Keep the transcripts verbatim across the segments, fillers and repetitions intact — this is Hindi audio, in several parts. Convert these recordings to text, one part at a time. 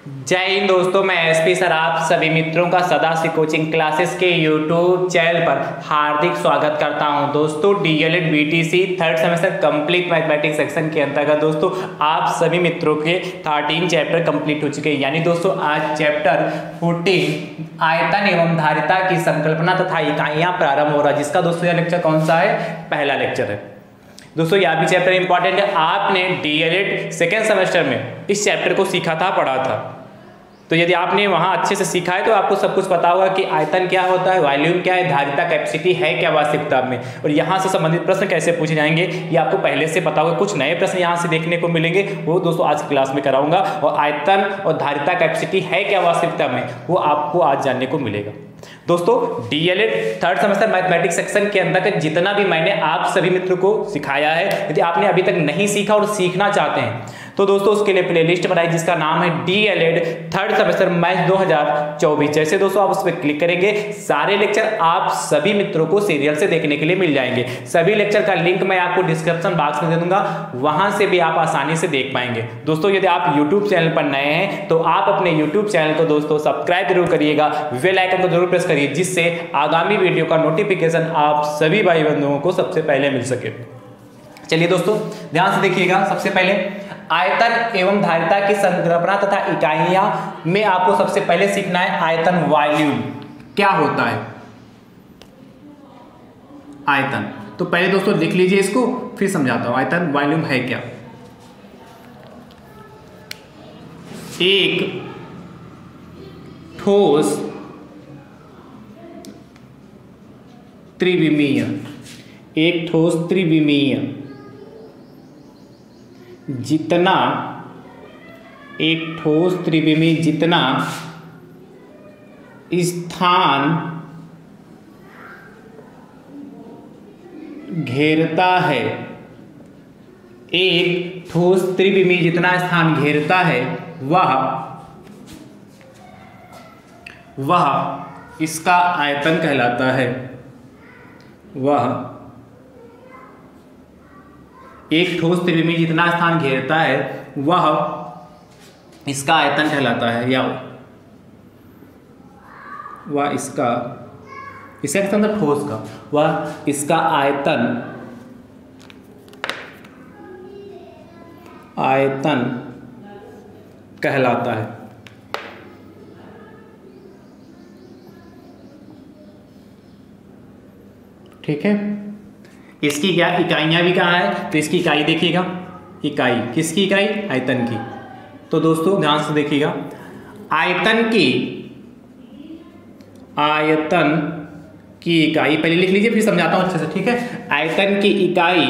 जय हिंद दोस्तों, मैं एसपी सर आप सभी मित्रों का सदाशिव कोचिंग क्लासेस के यूट्यूब चैनल पर हार्दिक स्वागत करता हूं। दोस्तों DElEd BTC third semester complete mathematics section के अंतर्गत दोस्तों आप सभी मित्रों के थर्टीन चैप्टर कंप्लीट हो चुके हैं। यानी दोस्तों आज चैप्टर फोर्टीन आयतन एवं धारिता की संकल्पना तथा इकाइयां प्रारंभ हो रहा है, जिसका दोस्तों यह लेक्चर कौन सा है? पहला लेक्चर है। दोस्तों यह भी चैप्टर इंपॉर्टेंट है। आपने डीएलएड सेकेंड सेमेस्टर में इस चैप्टर को सीखा था, पढ़ा था, तो यदि आपने वहां अच्छे से सीखा है तो आपको सब कुछ पता होगा कि आयतन क्या होता है, वॉल्यूम क्या है, धारिता कैपेसिटी है क्या वास्तविकता में, और यहाँ से संबंधित प्रश्न कैसे पूछे जाएंगे ये आपको पहले से पता होगा। कुछ नए प्रश्न यहाँ से देखने को मिलेंगे, वो दोस्तों आज क्लास में कराऊंगा, और आयतन और धारिता कैपेसिटी है क्या वास्तविकता में वो आपको आज जानने को मिलेगा। दोस्तों DElEd third semester mathematics section के अंदर जितना भी मैंने आप सभी मित्रों को सिखाया है, यदि आपने अभी तक नहीं सीखा और सीखना चाहते हैं तो दोस्तों उसके लिए प्लेलिस्ट बनाई जिसका नाम है डीएलएड थर्ड सेमेस्टर मैथ दो हज़ार चौबीस। जैसे दोस्तों आप उस पर क्लिक करेंगे सारे लेक्चर आप सभी मित्रों को सीरियल से देखने के लिए मिल जाएंगे। सभी लेक्चर का लिंक मैं आपको डिस्क्रिप्शन बॉक्स में दे दूंगा, वहां से भी आप आसानी से देख पाएंगे। दोस्तों यदि आप यूट्यूब चैनल पर नए हैं तो आप अपने यूट्यूब चैनल को दोस्तों सब्सक्राइब जरूर करिएगा, बेल आइकन को जरूर प्रेस करिए, जिससे आगामी वीडियो का नोटिफिकेशन आप सभी भाई बंधुओं को सबसे पहले मिल सके। चलिए दोस्तों ध्यान से देखिएगा। सबसे पहले आयतन एवं धारिता की संकल्पना तथा इकाइयां में आपको सबसे पहले सीखना है आयतन वॉल्यूम क्या होता है। आयतन तो पहले दोस्तों लिख लीजिए इसको, फिर समझाता हूं आयतन वॉल्यूम है क्या। एक ठोस त्रिविमीय एक ठोस त्रिविमीय जितना एक ठोस त्रिविमीय जितना स्थान घेरता है एक ठोस त्रिविमीय जितना स्थान घेरता है वह वह इसका आयतन कहलाता है। वह एक ठोस त्रिविमीय जितना स्थान घेरता है वह इसका आयतन कहलाता है, या वह इसका इसका मतलब ठोस का वह इसका आयतन आयतन कहलाता है। ठीक है, इसकी क्या इकाइयां भी कहाँ है, तो इसकी इकाई देखिएगा। इकाई किसकी इकाई? आयतन की। तो दोस्तों ध्यान से देखिएगा, आयतन की आयतन की इकाई पहले लिख लीजिए, फिर समझाता हूं अच्छे से। ठीक है, आयतन की इकाई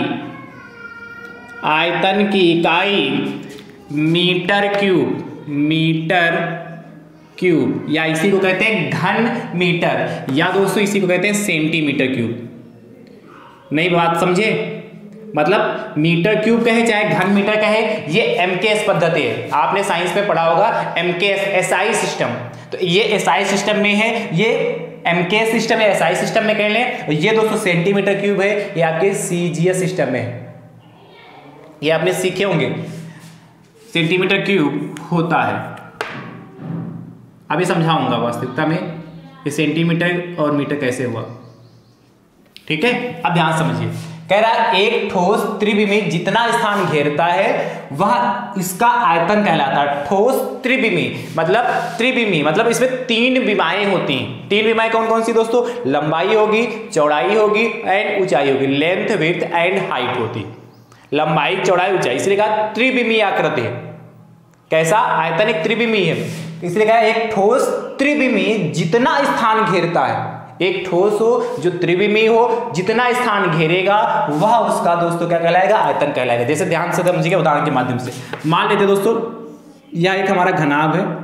आयतन की इकाई मीटर क्यूब मीटर क्यूब या इसी को कहते हैं घन मीटर, या दोस्तों इसी को कहते हैं सेंटीमीटर क्यूब। नई बात समझे, मतलब मीटर क्यूब कहे चाहे घन मीटर कहे, ये एमकेएस पद्धति है। आपने साइंस में पढ़ा होगा एमकेएस एसआई सिस्टम, तो ये एसआई सिस्टम में है, ये एमकेएस सिस्टम या एसआई सिस्टम में कह लें। ये दोस्तों सेंटीमीटर क्यूब है, ये आपके सीजीएस सिस्टम में है, ये आपने सीखे होंगे सेंटीमीटर क्यूब होता है। अभी समझाऊंगा वास्तविकता में ये सेंटीमीटर और मीटर कैसे हुआ। ठीक है, अब ध्यान समझिए, कह रहा है एक ठोस त्रिविमीय जितना स्थान घेरता है वह इसका आयतन कहलाता है। ठोस त्रिविमीय मतलब त्रिविमीय मतलब इसमें तीन विमाएं होती हैं। तीन विमाएं कौन कौन सी दोस्तों? लंबाई होगी, चौड़ाई होगी एंड ऊंचाई होगी। लेंथ, विड्थ एंड हाइट होती, लंबाई, चौड़ाई, ऊंचाई, इसलिए कहा त्रिविमीय आकृति है। कैसा? आयतन एक त्रिविमीय है, इसलिए कहा एक ठोस त्रिविमीय जितना स्थान घेरता है। एक ठोस हो जो त्रिविमीय हो, जितना स्थान घेरेगा वह उसका दोस्तों क्या कहलाएगा? आयतन कहलाएगा। जैसे ध्यान से समझिएगा उदाहरण के माध्यम से। मान लेते दोस्तों यह एक हमारा घनाभ है,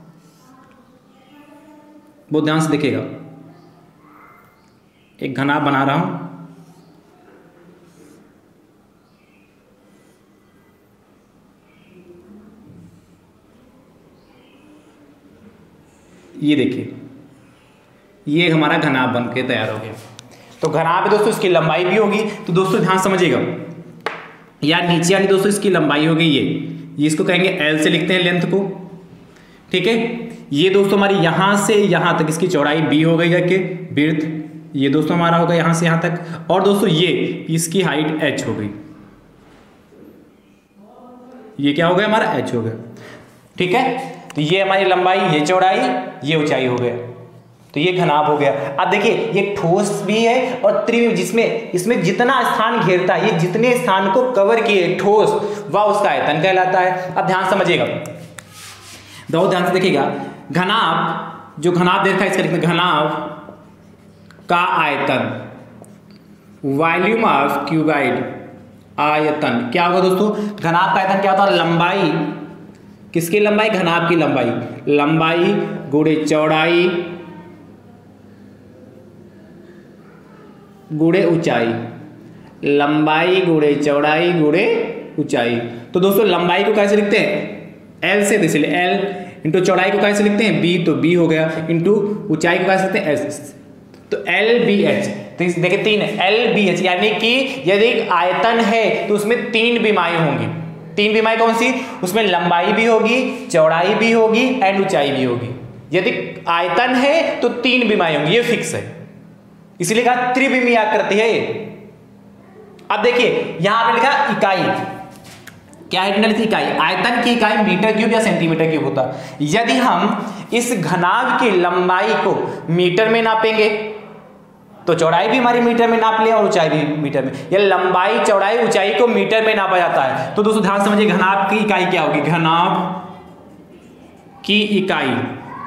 बहुत ध्यान से देखिएगा, एक घनाभ बना रहा हूं। ये देखिए, ये हमारा घनाभ बन के तैयार हो गया। तो घनाभ दोस्तों इसकी लंबाई भी होगी, तो दोस्तों ध्यान समझिएगा, या नीचे वाली दोस्तों इसकी लंबाई हो गई ये ये इसको कहेंगे एल से लिखते हैं लेंथ को, ठीक है। ये दोस्तों हमारी यहां से यहां तक इसकी चौड़ाई बी हो गई जाके विड्थ, ये दोस्तों हमारा होगा यहां से यहां तक, और दोस्तों ये इसकी हाइट एच हो गई, ये क्या हो गया हमारा एच हो गया, ठीक है। तो ये हमारी लंबाई, ये चौड़ाई, ये ऊंचाई हो गया, तो ये घनाभ हो गया। अब देखिए ये ठोस भी है और त्रिविम, जिसमें इसमें जितना स्थान घेरता है, ये जितने स्थान को कवर किए ठोस, वह उसका आयतन कहलाता है। अब ध्यान समझिएगा, बहुत ध्यान से देखिएगा, घनाभ, जो घनाभ देखा है इसका लिखना, घनाभ का आयतन, वॉल्यूम ऑफ क्यूबाइड, आयतन क्या होगा दोस्तों, घनाभ का आयतन क्या होता है, लंबाई, किसकी लंबाई, घनाभ की लंबाई, लंबाई गुणे चौड़ाई गुणे ऊंचाई, लंबाई गुणे चौड़ाई गुणे ऊंचाई। तो दोस्तों लंबाई को कैसे लिखते हैं, एल से, इसलिए एल इंटू चौड़ाई को कैसे लिखते हैं, बी, तो बी हो गया, इंटू ऊंचाई को कैसे लिखते हैं, एस, तो एल बी एच। तो देखिए तीन एल बी एच, यानी कि यदि आयतन है तो उसमें तीन बीमाएं होंगी। तीन बीमाएं कौन सी, उसमें लंबाई भी होगी, चौड़ाई भी होगी एंड ऊंचाई भी होगी। यदि आयतन है तो तीन बीमाएं होंगी, ये फिक्स है, इसलिए कहा त्रिविमीय आकृति है। अब देखिए यहां पे लिखा इकाई, क्या है लिखी इकाई, आयतन की इकाई मीटर क्यूब या सेंटीमीटर क्यूब होता है। यदि हम इस घनाभ की लंबाई को मीटर में नापेंगे तो चौड़ाई भी हमारी मीटर में नाप ले और ऊंचाई भी मीटर में, या लंबाई चौड़ाई ऊंचाई को मीटर में नापा जाता है। तो दोस्तों ध्यान समझिए, घनाभ की इकाई क्या होगी, घनाभ की इकाई,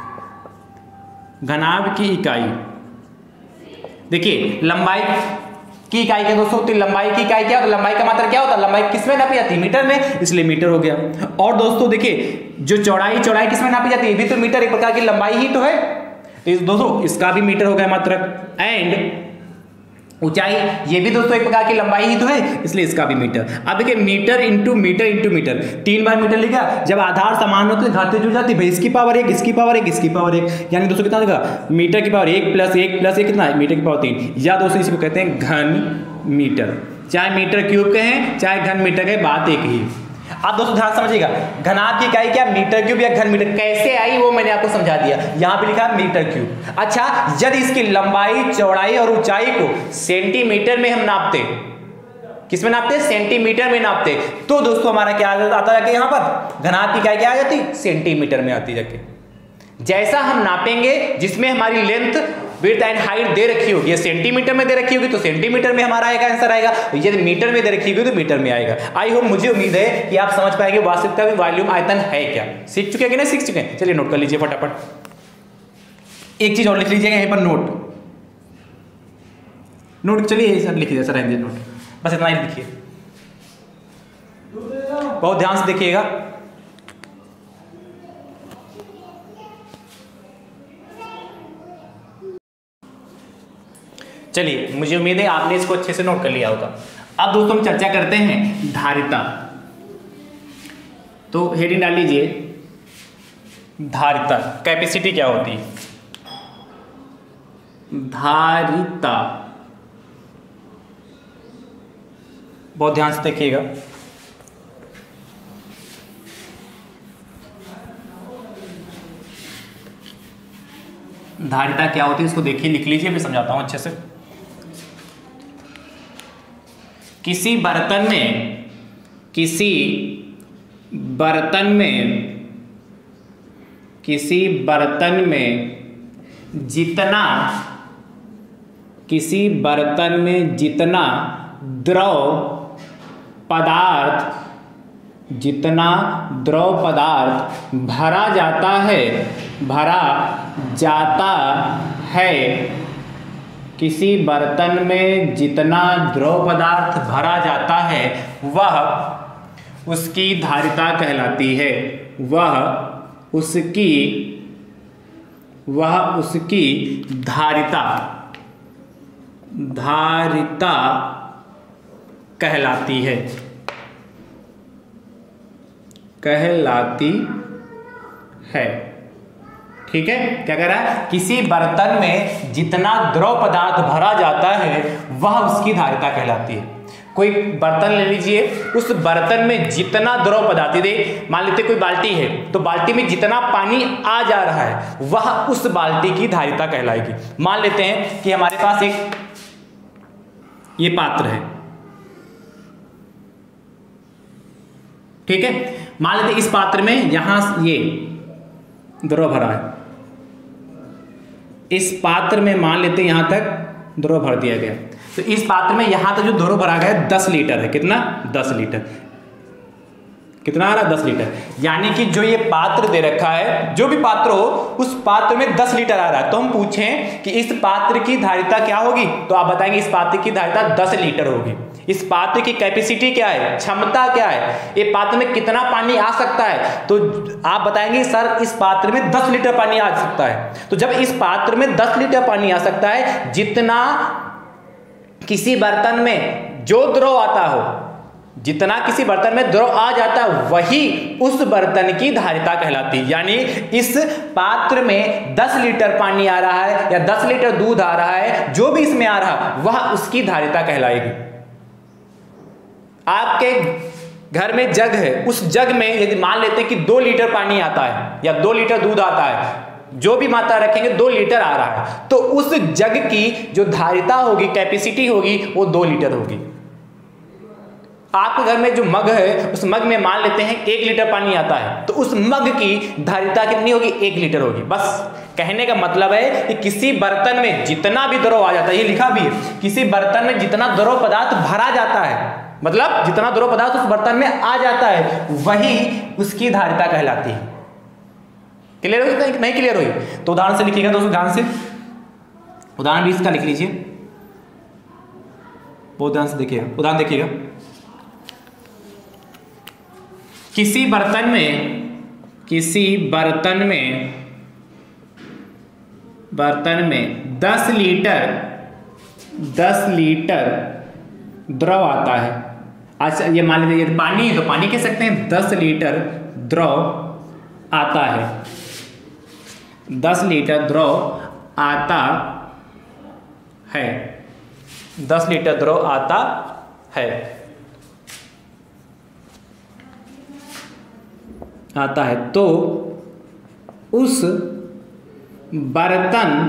घनाभ की इकाई, देखिए लंबाई की इकाई क्या दोस्तों, तो लंबाई की इकाई क्या होता है, लंबाई का मात्रा क्या होता है, लंबाई किसमें नापी जाती है, मीटर में, इसलिए मीटर हो गया। और दोस्तों देखिए जो चौड़ाई, चौड़ाई किसमें नापी जाती है, ये भी तो मीटर, एक प्रकार की लंबाई ही तो है, तो दोस्तों इसका भी मीटर हो गया मात्रक। एंड ऊंचाई, ये भी दोस्तों एक प्रकार की लंबाई ही तो है, इसलिए इसका भी मीटर। अब देखिए metre into metre into metre, तीन बार मीटर लिखा, जब आधार समान होते घाते जुड़ जाती है, भाई इसकी पावर एक, इसकी पावर एक, इसकी पावर एक, यानी दोस्तों कितना लिखा, मीटर की पावर एक प्लस एक प्लस एक कितना, मीटर की पावर तीन, या दोस्तों इसको कहते हैं घन मीटर। चाहे मीटर क्यूब कहें चाहे घन मीटर कहें, बात एक ही। आप दोस्तों ध्यान समझिएगा, घनाभ की इकाई क्या, मीटर क्यूब या घन मीटर, कैसे आई वो मैंने आपको समझा दिया, यहां पे लिखा है मीटर क्यूब। अच्छा, यदि इसकी लंबाई चौड़ाई और ऊंचाई को सेंटीमीटर में हम नापते, किसमें नापते, सेंटीमीटर में नापते, तो दोस्तों हमारा क्या आता जाके यहाँ पर, घनाभ की इकाई क्या आ जाती, सेंटीमीटर में आती जाके। जैसा हम नापेंगे, जिसमें हमारी लेंथ विड्थ एंड हाइट दे रखी होगी, सेंटीमीटर में दे रखी होगी तो सेंटीमीटर में हमारा आएगा आंसर आएगा, यदि मीटर में दे रखी होगी तो मीटर में आएगा। आई होप, मुझे उम्मीद है कि आप समझ पाएंगे वास्तविकता में वॉल्यूम आयतन है क्या। सीख चुके हैं कि नहीं सीख चुके हैं, चलिए नोट कर लीजिए फटाफट। एक चीज और लिख लीजिएगा यहीं पर, नोट नोट चलिए सर लिख लीजिए, सर रहने नोट, बस इतना ही लिखिए, बहुत ध्यान से देखिएगा। चलिए, मुझे उम्मीद है आपने इसको अच्छे से नोट कर लिया होगा। अब दोस्तों हम चर्चा करते हैं धारिता। तो हेडिंग डाल लीजिए, धारिता, कैपेसिटी क्या होती है, धारिता, बहुत ध्यान से देखिएगा। धारिता क्या होती है इसको देखिए, लिख लीजिए, मैं समझाता हूं अच्छे से। किसी बर्तन में, किसी बर्तन में, किसी बर्तन में जितना, किसी बर्तन में जितना द्रव पदार्थ, जितना द्रव पदार्थ भरा जाता है, भरा जाता है, किसी बर्तन में जितना द्रव पदार्थ भरा जाता है वह उसकी धारिता कहलाती है, वह उसकी वह उसकी धारिता धारिता कहलाती है कहलाती है ठीक है। क्या कह रहा है, किसी बर्तन में जितना द्रव पदार्थ भरा जाता है वह उसकी धारिता कहलाती है। कोई बर्तन ले लीजिए, उस बर्तन में जितना द्रव पदार्थ दे, मान लेते कोई बाल्टी है तो बाल्टी में जितना पानी आ जा रहा है वह उस बाल्टी की धारिता कहलाएगी। मान लेते हैं कि हमारे पास एक ये पात्र है, ठीक है। मान लेते हैं इस पात्र में यहां ये द्रव भरा है, इस पात्र में मान लेते हैं यहां तक द्रव भर दिया गया, तो इस पात्र में यहां तक जो द्रव भरा गया है दस लीटर है। कितना? दस लीटर। कितना आ रहा है? दस लीटर। यानी कि जो ये पात्र दे रखा है, जो भी पात्र हो उस पात्र में दस लीटर आ रहा है। तो हम पूछें कि इस पात्र की धारिता क्या होगी, तो आप बताएंगे इस पात्र की धारिता दस लीटर होगी। इस पात्र की कैपेसिटी क्या है, क्षमता क्या है, ये पात्र में कितना पानी आ सकता है, तो आप बताएंगे सर इस पात्र में दस लीटर पानी आ सकता है। तो जब इस पात्र में दस लीटर पानी आ सकता है, जितना किसी बर्तन में जो द्रव आता हो, जितना किसी बर्तन में द्रव आ जाता है वही उस बर्तन की धारिता कहलाती है। यानी इस पात्र में दस लीटर पानी आ रहा है या दस लीटर दूध आ रहा है, जो भी इसमें आ रहा वह उसकी धारिता कहलाएगी। आपके घर में जग है, उस जग में यदि मान लेते हैं कि दो लीटर पानी आता है या दो लीटर दूध आता है, जो भी मात्रा रखेंगे दो लीटर आ रहा है, तो उस जग की जो धारिता होगी, कैपेसिटी होगी, वो दो लीटर होगी। आपके घर में जो मग है, उस मग में मान लेते हैं एक लीटर पानी आता है, तो उस मग की धारिता कितनी होगी? एक लीटर होगी। बस कहने का मतलब है कि किसी बर्तन में जितना भी द्रव आ जाता है, ये लिखा भी है, किसी बर्तन में जितना द्रव पदार्थ भरा जाता है, मतलब जितना द्रव पदार्थ उस बर्तन में आ जाता है वही उसकी धारिता कहलाती है। क्लियर हो? नहीं क्लियर हुई तो उदाहरण से लिखिएगा दोस्तों, ध्यान से उदाहरण भी इसका लिख लीजिए, बहुत ध्यान से देखिएगा। उदाहरण देखिएगा, किसी बर्तन में किसी बर्तन में बर्तन में दस लीटर दस लीटर द्रव आता है। अच्छा, ये मान लीजिए यदि पानी है तो पानी कह सकते हैं दस लीटर द्रव आता है, दस लीटर द्रव आता है, दस लीटर द्रव आता है आता है तो उस बर्तन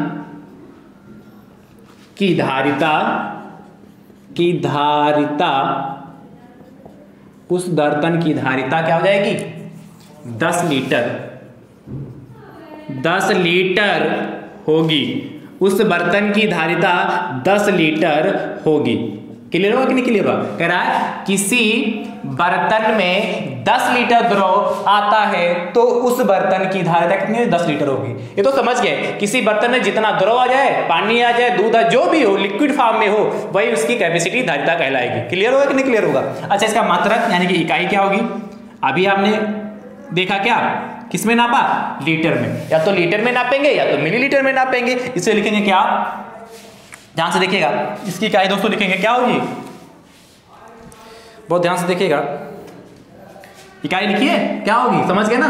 की धारिता की धारिता उस बर्तन की धारिता क्या हो जाएगी? दस लीटर दस लीटर होगी। उस बर्तन की धारिता दस लीटर होगी। क्लियर होगा कि नहीं क्लियर होगा? कह रहा है किसी बर्तन में दस लीटर द्रव आता है तो उस बर्तन की धारिता कितनी? दस लीटर होगी। ये तो समझ गए, किसी बर्तन में जितना द्रव आ जाए, पानी आ जाए, दूध आ, जो भी हो, लिक्विड फॉर्म में हो, वही उसकी कैपेसिटी धारिता कहलाएगी। क्लियर होगा कि नहीं क्लियर होगा? अच्छा, इसका मात्रक यानी कि इकाई क्या होगी? अभी आपने देखा क्या, किसमें नापा? लीटर में। या तो लीटर में नापेंगे या तो मिलीलीटर में नापेंगे। इसे लिखेंगे क्या? ध्यान से देखिएगा, इसकी इकाई दोस्तों लिखेंगे क्या होगी? बहुत ध्यान से देखिएगा, इकाई लिखिए क्या होगी, समझ गए ना?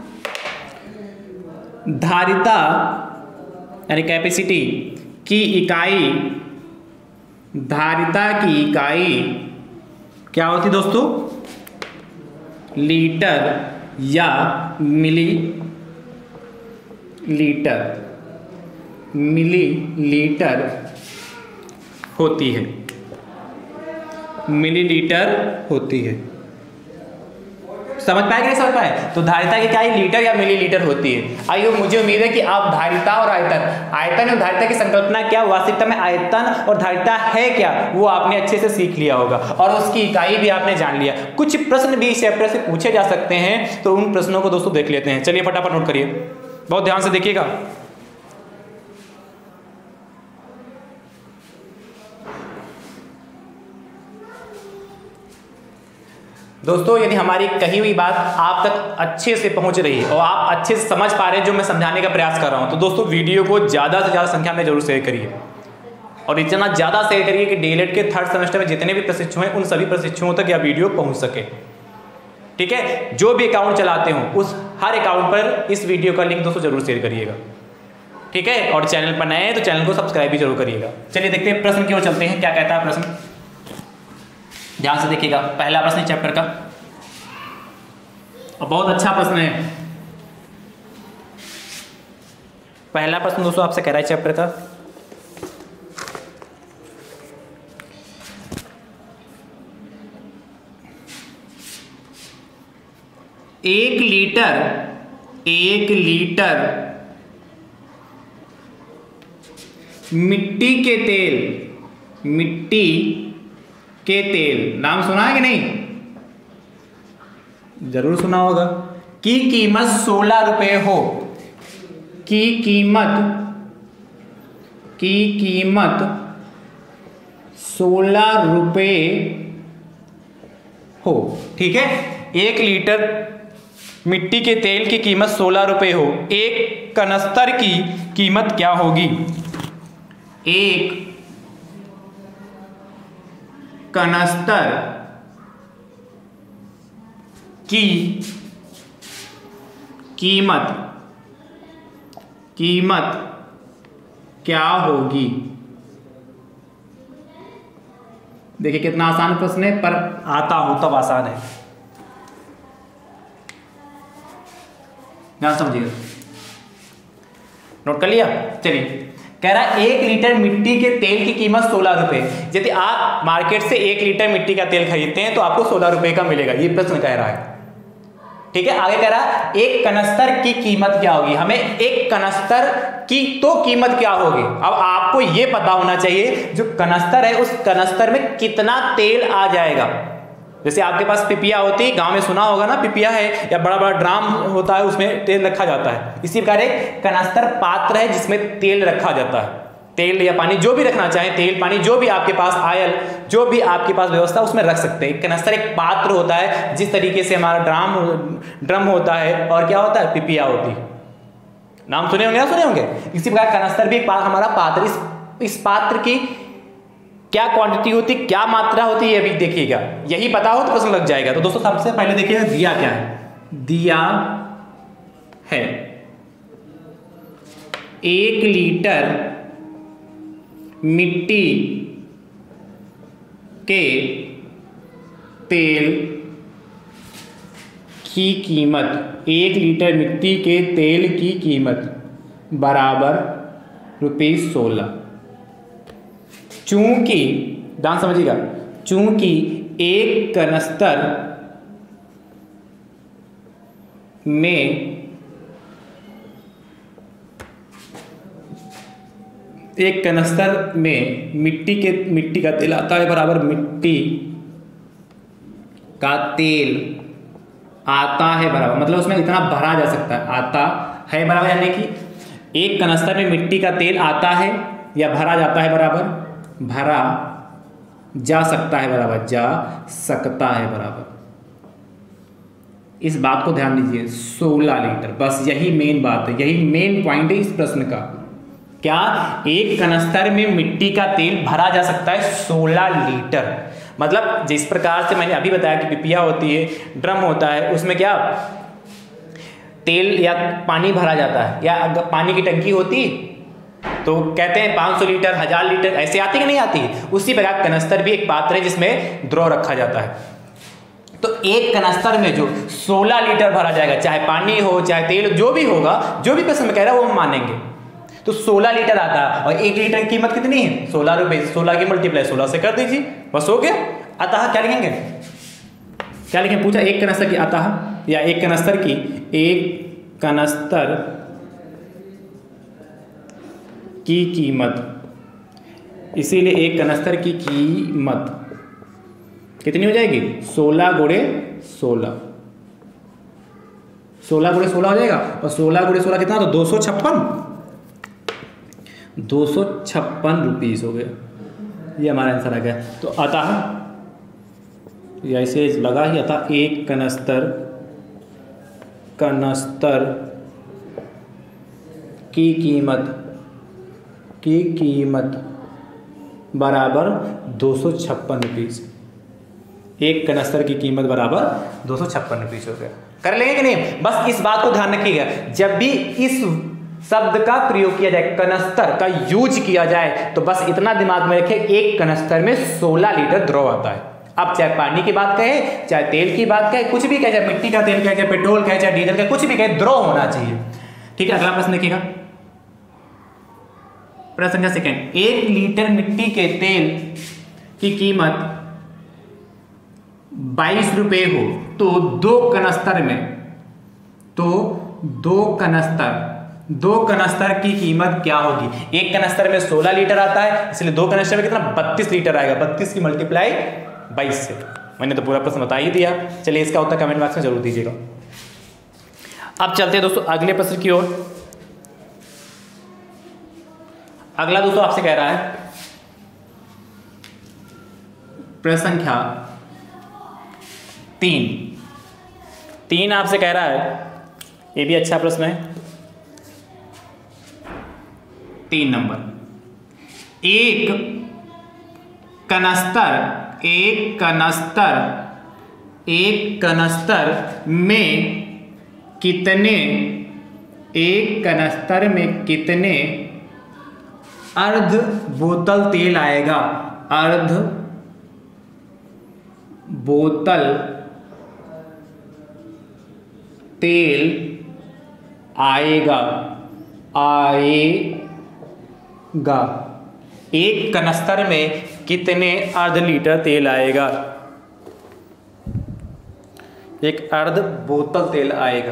धारिता यानी कैपेसिटी की इकाई, धारिता की इकाई क्या होती दोस्तों? लीटर या मिली लीटर मिली लीटर होती है, मिलीलीटर होती है। समझ पाए कि नहीं समझ पाए? तो धारिता की इकाई लीटर या मिलीलीटर होती है। आइए, मुझे उम्मीद है कि आप धारिता और आयतन आयतन और धारिता की संकल्पना क्या, वास्तविकता में आयतन और धारिता है क्या, वो आपने अच्छे से सीख लिया होगा और उसकी इकाई भी आपने जान लिया। कुछ प्रश्न भी इस चैप्टर से पूछे जा सकते हैं, तो उन प्रश्नों को दोस्तों देख लेते हैं। चलिए फटाफट नोट करिए, बहुत ध्यान से देखिएगा। दोस्तों, यदि हमारी कही हुई बात आप तक अच्छे से पहुंच रही है और आप अच्छे से समझ पा रहे हैं जो मैं समझाने का प्रयास कर रहा हूं, तो दोस्तों वीडियो को ज़्यादा से ज़्यादा संख्या में जरूर शेयर करिए और इतना ज़्यादा शेयर करिए कि डीएलएड के थर्ड सेमेस्टर में जितने भी प्रशिक्षु हैं उन सभी प्रशिक्षुओं तक यह वीडियो पहुंच सके। ठीक है, जो भी अकाउंट चलाते हो उस हर अकाउंट पर इस वीडियो का लिंक दोस्तों जरूर शेयर करिएगा। ठीक है, और चैनल पर नए हैं तो चैनल को सब्सक्राइब भी जरूर करिएगा। चलिए देखते हैं प्रश्न की ओर चलते हैं, क्या कहता है प्रश्न। ध्यान से देखिएगा, पहला प्रश्न चैप्टर का, और बहुत अच्छा प्रश्न है। पहला प्रश्न दोस्तों आपसे कह रहा है चैप्टर का, एक लीटर एक लीटर मिट्टी के तेल मिट्टी के तेल, नाम सुना है कि नहीं? जरूर सुना होगा। की कीमत सोलह रुपए हो, की कीमत की कीमत सोलह रुपए हो, ठीक है। एक लीटर मिट्टी के तेल की कीमत सोलह रुपए हो, एक कनस्तर की कीमत क्या होगी? एक कनस्तर की कीमत कीमत क्या होगी? देखिए कितना आसान प्रश्न है, पर आता हो तब आसान है, ध्यान समझिएगा। नोट कर लिया? चलिए, कह रहा है एक लीटर मिट्टी के तेल की कीमत सोलह रुपए। यदि आप मार्केट से एक लीटर मिट्टी का तेल खरीदते हैं तो आपको सोलह रुपए का मिलेगा, ये प्रश्न कह रहा है, ठीक है। आगे कह रहा है एक कनस्तर की कीमत क्या होगी? हमें एक कनस्तर की तो कीमत क्या होगी? अब आपको यह पता होना चाहिए जो कनस्तर है उस कनस्तर में कितना तेल आ जाएगा। जैसे आपके पास पिपिया होती है, गांव में सुना होगा ना, पिपिया है या बड़ा बड़ा ड्राम होता है, उसमें तेल रखा जाता है। इसी प्रकार एक कनस्तर पात्र है जिसमें तेल रखा जाता है, तेल या पानी जो भी रखना चाहे, तेल पानी जो भी आपके पास आयल जो भी आपके पास व्यवस्था उसमें रख सकते हैं। कनस्तर एक पात्र होता है, जिस तरीके से हमारा ड्राम ड्रम होता है, और क्या होता है? पिपिया होती है। नाम सुने होंगे ना, सुने होंगे। इसी प्रकार कनस्तर भी एक हमारा पात्र, इस, इस पात्र की क्या क्वांटिटी होती, क्या मात्रा होती है, ये भी देखिएगा। यही पता हो तो प्रश्न लग जाएगा। तो दोस्तों सबसे पहले देखिएगा दिया क्या है। दिया है एक लीटर मिट्टी के तेल की कीमत, एक लीटर मिट्टी के तेल की कीमत बराबर रुपये सोलह। चूंकि, ध्यान समझिएगा, चूंकि एक कनस्तर में एक कनस्तर में मिट्टी के मिट्टी का तेल आता है बराबर मिट्टी का तेल आता है बराबर, मतलब उसमें इतना भरा जा सकता है, आता है बराबर, यानी कि एक कनस्तर में मिट्टी का तेल आता है या भरा जाता है बराबर, भरा जा सकता है बराबर, जा सकता है बराबर। इस बात को ध्यान दीजिए, सोलह लीटर, बस यही मेन बात है, यही मेन पॉइंट है इस प्रश्न का। क्या एक कनस्तर में मिट्टी का तेल भरा जा सकता है सोलह लीटर। मतलब जिस प्रकार से मैंने अभी बताया कि पिपिया होती है, ड्रम होता है, उसमें क्या तेल या पानी भरा जाता है, या अगर पानी की टंकी होती तो कहते हैं पाँच सौ लीटर, हजार लीटर ऐसे आती कि नहीं आती। उसी प्रकार कनस्तर भी एक पात्र है जिसमें द्रव रखा जाता है। तो एक कनस्तर में जो सोलह लीटर भरा जाएगा, चाहे पानी हो चाहे तेल, जो भी होगा, जो भी प्रश्न में कह रहा है वो हम मानेंगे। तो सोलह लीटर आता है, और एक लीटर की कीमत कितनी है? सोलह रुपए। सोलह की मल्टीप्लाई सोलह से कर दीजिए, बस हो गया। अतः क्या लिखेंगे, क्या लिखेंगे? पूछा एक कनस्तर की, अतः या एक कनस्तर की, एक कनस्तर की कीमत, इसीलिए एक कनस्तर की कीमत कितनी हो जाएगी? सोलह गुणे सोलह, सोलह गुणे सोलह हो जाएगा, और सोलह गुणे सोलह कितना? तो दो सौ छप्पन, दो सौ छप्पन रुपीस हो गया। ये हमारा आंसर आ गया। तो अतः या इसे लगा ही, अतः एक कनस्तर कनस्तर की कीमत की कीमत बराबर दो सौ छप्पन रुपीस। एक कनस्तर की कीमत बराबर दो सौ छप्पन रुपीस हो गया। कर लेंगे कि नहीं? बस इस बात को ध्यान रखिएगा, जब भी इस शब्द का प्रयोग किया जाए, कनस्तर का यूज किया जाए, तो बस इतना दिमाग में रखें, एक कनस्तर में सोलह लीटर द्रव आता है। अब चाहे पानी की बात कहे, चाहे तेल की बात कहे, कुछ भी कहे, चाहे मिट्टी का तेल कहे, चाहे पेट्रोल कहे, चाहे डीजल कहे, कुछ भी कहे, द्रव होना चाहिए। ठीक है, अगला प्रश्न देखिएगा, प्रश्न संख्या सेकेंड, एक लीटर मिट्टी के तेल की कीमत बाईस रुपए हो तो दो कनस्तर में तो दो कनस्तर दो कनस्तर की कीमत क्या होगी? एक कनस्तर में सोलह लीटर आता है, इसलिए दो कनस्तर में कितना बत्तीस लीटर आएगा। बत्तीस की मल्टीप्लाई बाईस से। मैंने तो पूरा प्रश्न बता ही दिया। चलिए इसका उत्तर कमेंट बॉक्स में जरूर दीजिएगा। अब चलते हैं दोस्तों अगले प्रश्न की ओर। अगला दोस्तों आपसे कह रहा है प्रश्न संख्या तीन तीन आपसे कह रहा है, ये भी अच्छा प्रश्न है। तीन नंबर, एक कनस्तर एक कनस्तर एक कनस्तर में कितने एक कनस्तर में कितने अर्ध बोतल तेल आएगा? अर्ध बोतल तेल आएगा आएगा एक कनस्तर में कितने अर्ध लीटर तेल आएगा? एक अर्ध बोतल तेल आएगा।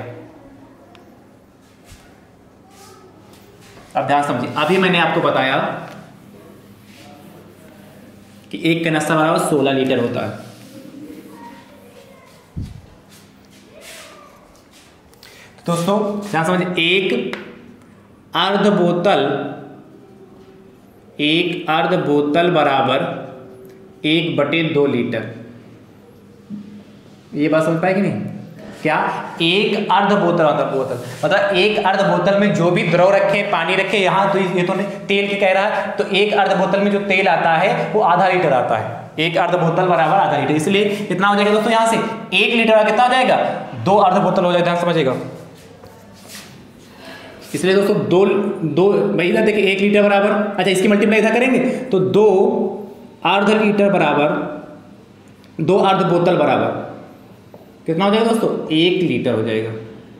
अब ध्यान समझिए, अभी मैंने आपको बताया कि एक कनस्तर बराबर सोलह लीटर होता है। दोस्तों ध्यान समझिए, एक अर्ध बोतल एक अर्ध बोतल बराबर एक बटे दो लीटर। ये बात समझ पाए कि नहीं? क्या एक अर्ध बोतल मतलब बोतल मतलब एक अर्ध बोतल में जो भी द्रव रखे, पानी रखे, यहाँ तो ये तो नहीं, तेल की कह रहा है, तो एक अर्ध बोतल में जो तेल आता है वो आधा लीटर आता है। एक अर्ध बोतल बराबर आधा लीटर, इसलिए कितना हो जाएगा दोस्तों? यहाँ से एक लीटर कितना हो जाएगा? दो अर्ध बोतल हो जाएगा। ध्यान समझिएगा, इसलिए दोस्तों दो दो भाई इधर देखिए, एक लीटर बराबर, अच्छा इसकी मल्टीप्लाई इधर करेंगे तो दो अर्ध लीटर बराबर दो अर्ध बोतल बराबर कितना हो जाएगा दोस्तों? एक लीटर हो जाएगा।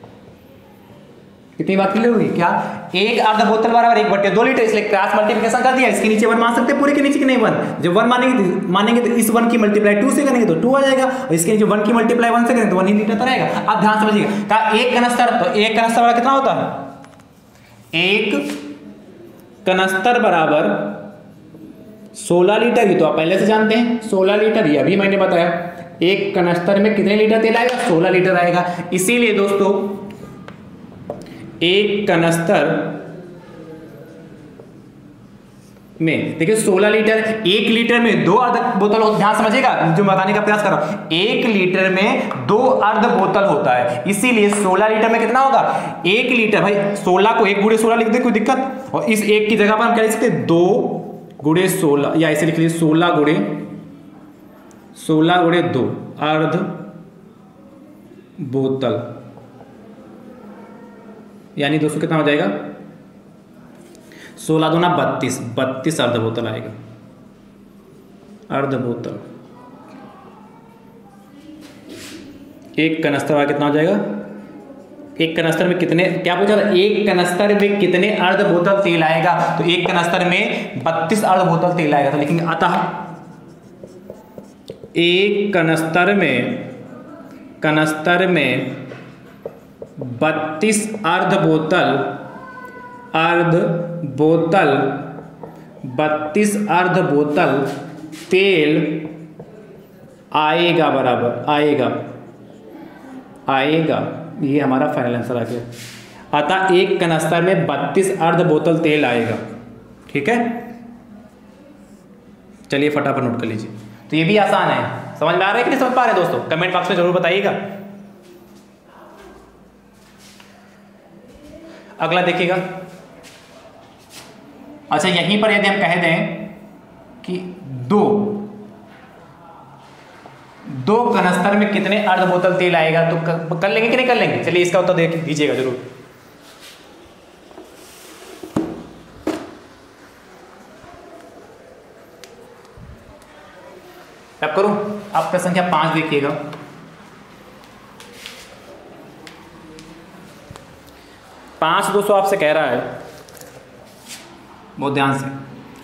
कितनी बात क्लियर होगी? क्या एक अर्ध बोतल बराबर एक बटे दो लीटर, इसलिए क्रॉस मल्टीप्लिकेशन कर दिया। इसके नीचे वन मान सकते हैं, पूरे के नीचे के नहीं वन। जब वन मानेंगे मानेंगे तो इस वन की मल्टीप्लाई टू से करेंगे तो टू आ जाएगा, और इसके नीचे वन की मल्टीप्लाई वन से करेंगे तो वन ही लीटर तो रहेगा। अब ध्यान समझिएगा, क्या एक कनस्तर, तो एक कनस्तर वाला कितना होता है? एक कनस्तर बराबर सोलह लीटर, ये तो आप पहले से जानते हैं सोलह लीटर, ये अभी मैंने बताया। एक कनस्तर में कितने लीटर तेल आएगा? सोलह लीटर आएगा। इसीलिए दोस्तों एक कनस्तर में देखिए सोलह लीटर, एक लीटर में दो अर्ध बोतल हो। ध्यान समझिएगा, जो बताने का प्रयास कर रहा हूं, एक लीटर में दो अर्ध बोतल होता है, इसीलिए सोलह लीटर में कितना होगा? एक लीटर। भाई सोलह को एक गुणे सोलह लिख दे, कोई दिक्कत? और इस एक की जगह पर हम क्या लिख सकते? दो गुणे सोलह, या ऐसे लिख लीजिए सोलह गुणे सोलह गुणे दो अर्ध बोतल, यानी दोस्तों कितना हो जाएगा? सोलह दूना बत्तीस, बत्तीस अर्ध बोतल आएगा। अर्ध बोतल एक कनस्तर वाला कितना हो जाएगा? एक कनस्तर में कितने, क्या पूछा था? एक कनस्तर में कितने अर्ध बोतल तेल आएगा? तो एक कनस्तर में बत्तीस अर्ध बोतल तेल आएगा। तो लिखेंगे अतः एक कनस्तर में कनस्तर में बत्तीस अर्ध बोतल अर्ध बोतल बत्तीस अर्ध बोतल तेल आएगा, बराबर आएगा आएगा ये हमारा फाइनल आंसर आ गया। अतः एक कनस्तर में बत्तीस अर्ध बोतल तेल आएगा। ठीक है, चलिए फटाफट नोट कर लीजिए। तो ये भी आसान है, समझ में आ रहा है कि नहीं समझ पा रहे दोस्तों? कमेंट बॉक्स में जरूर बताइएगा। अगला देखिएगा, अच्छा यहीं पर यदि हम कह दें कि दो दो कनस्तर में कितने अर्ध बोतल तेल आएगा, तो कर लेंगे कि नहीं कर लेंगे? चलिए इसका उत्तर देख दीजिएगा जरूर। अब करूं? आप प्रश्न संख्या पांच देखिएगा। पांच दोस्तों आपसे कह रहा है, बहुत ध्यान से,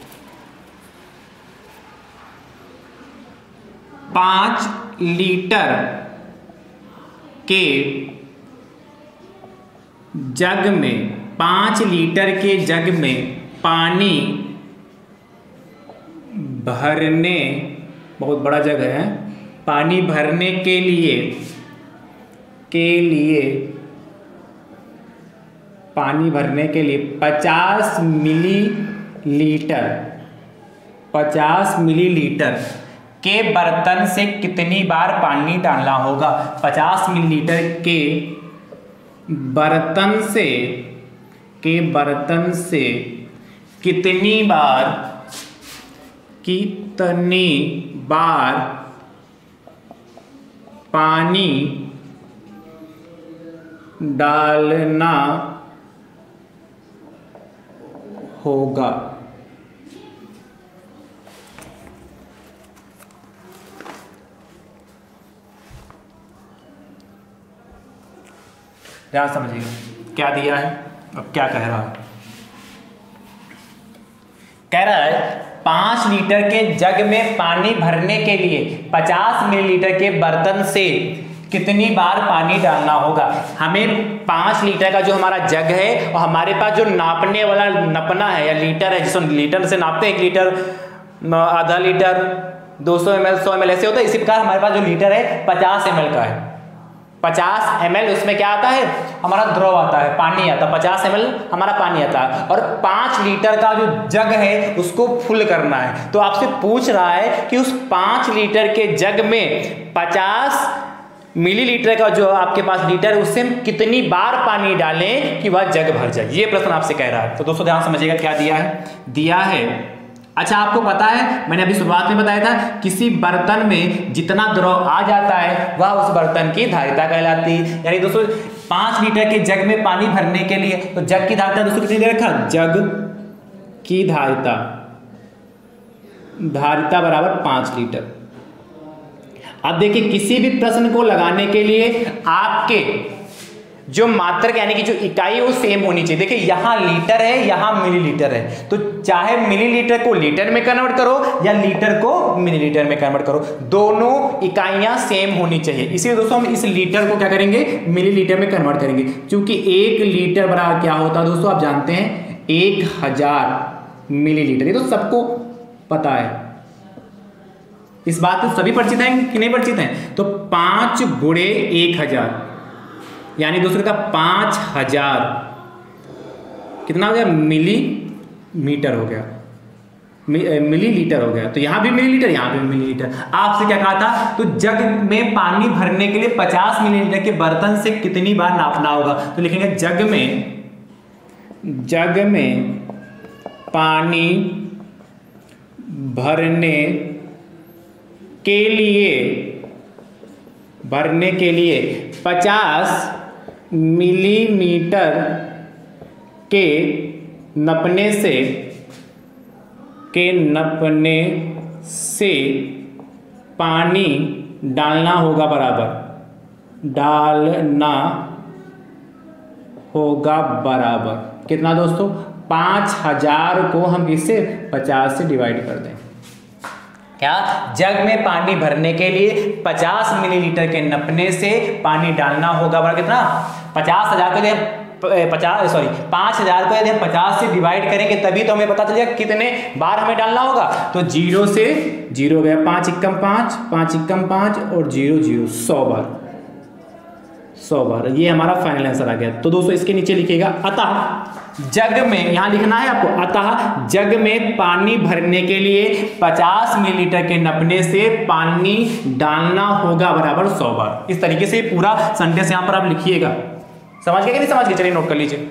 पांच लीटर के जग में पांच लीटर के जग में पानी भरने, बहुत बड़ा जग है, पानी भरने के लिए के लिए पानी भरने के लिए पचास मिलीलीटर पचास मिलीलीटर के बर्तन से कितनी बार पानी डालना होगा। पचास मिलीलीटर के बर्तन से के बर्तन से कितनी बार कितनी बार पानी डालना होगा। ध्यान समझिएगा क्या दिया है, अब क्या कह रहा है। कह रहा है पांच लीटर के जग में पानी भरने के लिए पचास मिलीलीटर के बर्तन से कितनी बार पानी डालना होगा। हमें पांच लीटर का जो हमारा जग है और हमारे पास जो नापने वाला नपना है या लीटर है, जिसको लीटर से नापते हैं, एक लीटर, आधा लीटर, दो सौ एम एल, सौ एम एल ऐसे होता है। इसी प्रकार हमारे पास जो लीटर है पचास एम एल का है। पचास एम एल उसमें क्या आता है, हमारा द्रव आता है, पानी आता है। पचास एम एल हमारा पानी आता है और पांच लीटर का जो जग है उसको फुल करना है। तो आपसे पूछ रहा है कि उस पांच लीटर के जग में पचास मिलीलीटर का जो आपके पास लीटर है उससे हम कितनी बार पानी डालें कि वह जग भर जाए। ये प्रश्न आपसे कह रहा है। तो दोस्तों ध्यान समझिएगा क्या दिया है। दिया है, अच्छा आपको पता है, मैंने अभी शुरुआत में बताया था, किसी बर्तन में जितना द्रव आ जाता है वह उस बर्तन की धारिता कहलाती है। यानी दोस्तों पांच लीटर के जग में पानी भरने के लिए, तो जग की धारिता दोस्तों कितनी दे रखा, जग की धारिता धारिता बराबर पांच लीटर। अब देखिए किसी भी प्रश्न को लगाने के लिए आपके जो मात्रक यानी कि जो इकाई वो सेम होनी चाहिए। देखिए यहाँ लीटर है, यहाँ मिलीलीटर है, तो चाहे मिलीलीटर को लीटर में कन्वर्ट करो या लीटर को मिलीलीटर में कन्वर्ट करो, दोनों इकाइयां सेम होनी चाहिए। इसलिए दोस्तों हम इस लीटर को क्या करेंगे, मिलीलीटर में कन्वर्ट करेंगे। क्योंकि एक लीटर बराबर क्या होता है दोस्तों, आप जानते हैं एक हजार मिलीलीटर। ये तो सबको पता है, इस बात को सभी परिचित हैं कि नहीं परिचित हैं। तो पांच गुणे एक हजार यानी दोस्तों का पांच हजार कितना हो गया, मिलीमीटर हो गया, मिलीलीटर हो गया। तो यहां भी मिलीलीटर, यहां भी मिलीलीटर। आपसे क्या कहा था, तो जग में पानी भरने के लिए पचास मिलीलीटर के बर्तन से कितनी बार नापना होगा। तो लिखेंगे जग में जग में पानी भरने के लिए भरने के लिए पचास मिलीमीटर के नपने से के नपने से पानी डालना होगा बराबर डालना होगा बराबर कितना दोस्तों, पाँच हजार को हम इससे पचास से डिवाइड कर दें। क्या, जग में पानी भरने के लिए पचास मिलीलीटर के नपने से पानी डालना होगा बराबर कितना, पचास हजार को यदि पचास सॉरी पाँच हजार को यदि हम पचास से डिवाइड करेंगे तभी तो हमें पता चलेगा कितने बार हमें डालना होगा। तो जीरो से जीरो गया, पाँच इक्कम पाँच, पाँच इक्कम पाँच और जीरो जीरो सौ बार सौ बार। ये हमारा फाइनल आंसर आ गया। तो दोस्तों इसके नीचे लिखिएगा अतः जग में, यहां लिखना है आपको, अतः जग में पानी भरने के लिए पचास मिलीलीटर के नपने से पानी डालना होगा बराबर सौ बार। इस तरीके से पूरा सेंटेंस यहां पर आप लिखिएगा। समझ गए कि नहीं समझ गए, चलिए नोट कर लीजिए,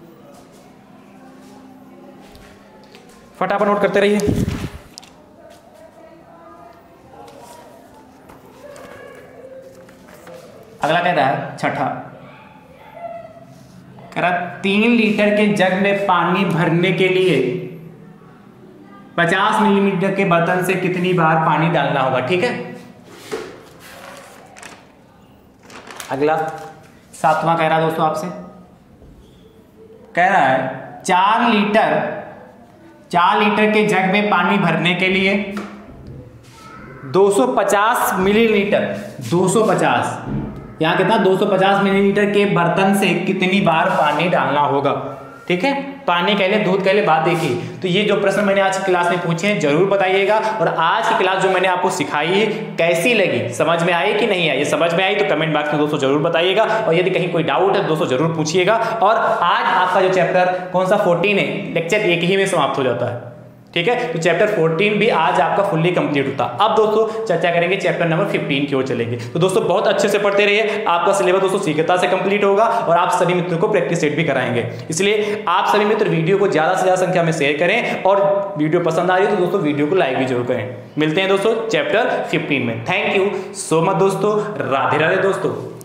फटाफट नोट करते रहिए। अगला कह रहा है छठा, कह रहा तीन लीटर के जग में पानी भरने के लिए पचास मिलीलीटर के बर्तन से कितनी बार पानी डालना होगा। ठीक है, अगला सातवां कह रहा है दोस्तों आपसे, कह रहा है चार लीटर चार लीटर के जग में पानी भरने के लिए दो सौ पचास मिलीलीटर दो सौ पचास यहाँ कितना दो सौ पचास मिलीलीटर के बर्तन से कितनी बार पानी डालना होगा। ठीक है, पानी कह ले दूध कह ले बात देखिए। तो ये जो प्रश्न मैंने आज की क्लास में पूछे हैं जरूर बताइएगा, और आज की क्लास जो मैंने आपको सिखाई है कैसी लगी, समझ में आई कि नहीं आई। समझ में आई तो कमेंट बॉक्स में दोस्तों जरूर बताइएगा, और यदि कहीं कोई डाउट है दोस्तों जरूर पूछिएगा। और आज आपका जो चैप्टर कौन सा फोर्टीन है, लेक्चर एक ही में समाप्त हो जाता है। ठीक है, तो चैप्टर फोर्टीन भी आज आपका फुल्ली कंप्लीट होता है। अब दोस्तों चर्चा करेंगे चैप्टर नंबर फिफ्टीन की ओर चलेंगे। तो दोस्तों बहुत अच्छे से पढ़ते रहिए, आपका सिलेबस दोस्तों शीघ्रता से कंप्लीट होगा और आप सभी मित्रों को प्रैक्टिस सेट भी कराएंगे। इसलिए आप सभी मित्र वीडियो को ज्यादा से ज्यादा संख्या में शेयर करें, और वीडियो पसंद आ रही है तो दोस्तों वीडियो को लाइक भी जरूर करें। मिलते हैं दोस्तों चैप्टर फिफ्टीन में। थैंक यू सो मच दोस्तों, राधे राधे दोस्तों।